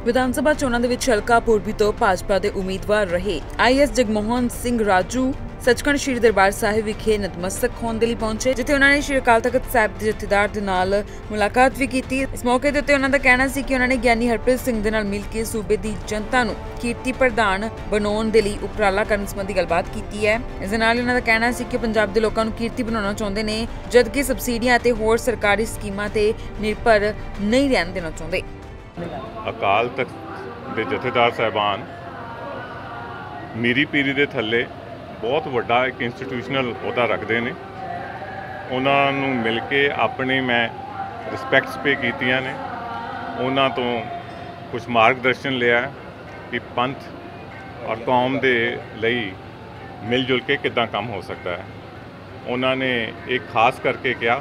विधान सभा चोणां दे विच हलका पूर्बी तो भाजपा के उम्मीदवार रहे IAS जगमोहन सिंह राजू सचखंड श्री दरबार साहिब विखे नतमस्तक होने के लिए पहुंचे, जिथे उन्होंने श्री अकाल तख्त साहिब के जथेदार दे नाल मुलाकात भी की। इस मौके ते उन्होंने कहना सी कि उन्होंने ज्ञानी हरप्रीत सिंह दे नाल मिल के सूबे की जनता नूं कीर्ति प्रधान बनाउण दे लई उपराला करन संबंधी गलबात की है। इस दे नाल उन्होंने कहना सी कि पंजाब दे लोकां नूं कीर्ति बनाउणा चाहुंदे ने, जबकि सबसिडियां ते होर सरकारी स्कीमां ते निर्भर नहीं रहन देना चाहुंदे। अकाल तख्त दे जथेदार साहिबान मीरी पीरी दे थल्ले बहुत वड्डा एक इंस्टीट्यूशनल अहुदा रखते हैं। उन्होंने मिल के अपने मैं रिस्पैक्ट्स पे कीतियां ने, उन्हों तो कुछ मार्गदर्शन लिया कि पंथ और कौम के लिए मिलजुल के कितना काम हो सकता है। उन्होंने एक खास करके कहा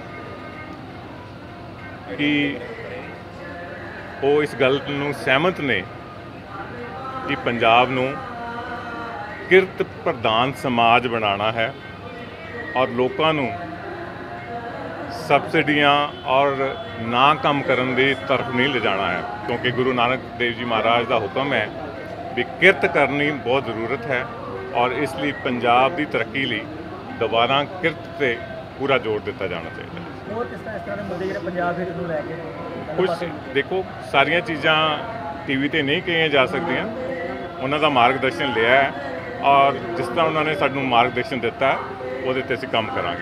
कि वो इस गल नूं सहमत ने कि पंजाब नूं किरत प्रधान समाज बनाना है और लोगों नूं सबसिडियां और ना काम करने की तरफ नहीं ले जाना है, क्योंकि गुरु नानक देव जी महाराज का हुक्म है भी किरत करनी बहुत ज़रूरत है और इसलिए पंजाब की तरक्की लिए दोबारा किरत से पूरा जोर दिता जाना चाहिए। कुछ देखो सारिया चीज़ां TV ते नहीं कही जा सकदियां, उन्हों का मार्गदर्शन लिया है और जिस तरह उन्होंने सानू मार्गदर्शन दिता है वो ते असीं काम करांगे।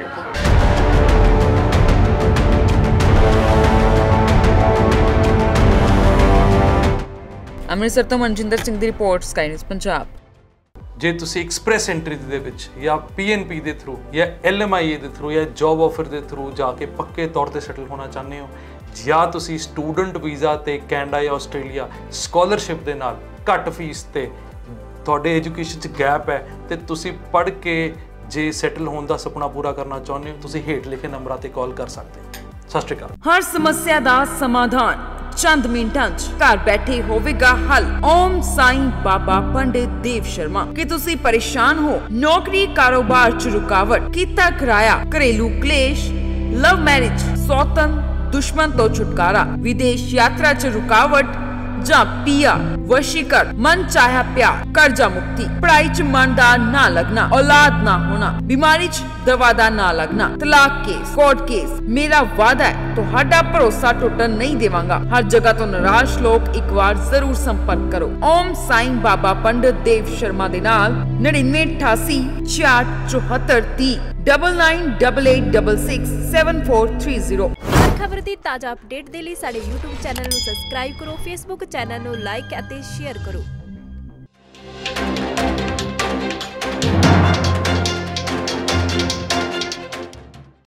ਅੰਮ੍ਰਿਤਸਰ ਤੋਂ ਮਨਜਿੰਦਰ ਸਿੰਘ ਦੀ ਰਿਪੋਰਟ, ਸਕਾਈ ਨਿਊਜ਼ ਪੰਜਾਬ। ਜੇ ਤੁਸੀਂ ਐਕਸਪ੍ਰੈਸ ਐਂਟਰੀ ਦੇ ਵਿੱਚ ਜਾਂ PNP ਦੇ ਥਰੂ ਜਾਂ LMIA ਦੇ ਥਰੂ ਜਾਂ ਜੌਬ ਆਫਰ ਦੇ ਥਰੂ ਜਾ ਕੇ ਪੱਕੇ ਤੌਰ ਤੇ ਸੈਟਲ ਹੋਣਾ ਚਾਹੁੰਦੇ ਹੋ, ਜਾਂ ਤੁਸੀਂ ਸਟੂਡੈਂਟ ਵੀਜ਼ਾ ਤੇ ਕੈਨੇਡਾ ਜਾਂ ਆਸਟ੍ਰੇਲੀਆ ਸਕਾਲਰਸ਼ਿਪ ਦੇ ਨਾਲ ਘੱਟ ਫੀਸ ਤੇ ਤੁਹਾਡੇ ਐਜੂਕੇਸ਼ਨ 'ਚ ਗੈਪ ਹੈ ਤੇ ਤੁਸੀਂ ਪੜ੍ਹ ਕੇ ਜੇ ਸੈਟਲ ਹੋਣ ਦਾ ਸੁਪਨਾ ਪੂਰਾ ਕਰਨਾ ਚਾਹੁੰਦੇ ਹੋ, ਤੁਸੀਂ ਹੇਠ ਲਿਖੇ ਨੰਬਰਾਂ ਤੇ ਕਾਲ ਕਰ ਸਕਦੇ ਹੋ। ਸਤਿ ਸ਼੍ਰੀ ਅਕਾਲ। हर समस्या दा समाधान चंद मिनटां च घर बैठे होवेगा हल। ओम साईं बाबा पंडित देव शर्मा। कि तुसी परेशान हो, नौकरी कारोबार च रुकावट, कीता किराया, घरेलू क्लेश, लव मैरिज, सौतन दुश्मन तो छुटकारा, विदेश यात्रा च रुकावट ਜਾਂ ਪੀਆ, ਵਸ਼ੀਕਰ, ਮਨ ਚਾਹਿਆ ਪਿਆਰ, ਕਰਜ਼ਾ ਮੁਕਤੀ, ਪੜਾਈ ਚ ਮਨ ਦਾ ਨਾ ਲੱਗਣਾ, ਔਲਾਦ ਨਾ ਹੋਣਾ, ਬਿਮਾਰੀ ਚ ਦਵਾ ਦਾ ਨਾ ਲੱਗਣਾ, ਤਲਾਕ ਕੇਸ, ਕੋਰਟ ਕੇਸ, ਮੇਰਾ ਵਾਅਦਾ ਹੈ ਤੁਹਾਡਾ ਭਰੋਸਾ ਟੁੱਟਣ ਨਹੀਂ ਦੇਵਾਂਗਾ। ਹਰ ਜਗ੍ਹਾ ਤੋਂ ਨਿਰਾਸ਼ ਲੋਕ ਇੱਕ ਵਾਰ ਜ਼ਰੂਰ ਸੰਪਰਕ ਕਰੋ ਓਮ ਸਾਈਂ ਬਾਬਾ ਪੰਡਿਤ ਦੇਵ ਸ਼ਰਮਾ ਦੇ ਨਾਲ 9988 647430 9988667430। खबर की ताज़ा अपडेट के लिए साडे YouTube चैनल नूं सबसक्राइब करो, Facebook चैनल नूं लाइक और शेयर करो।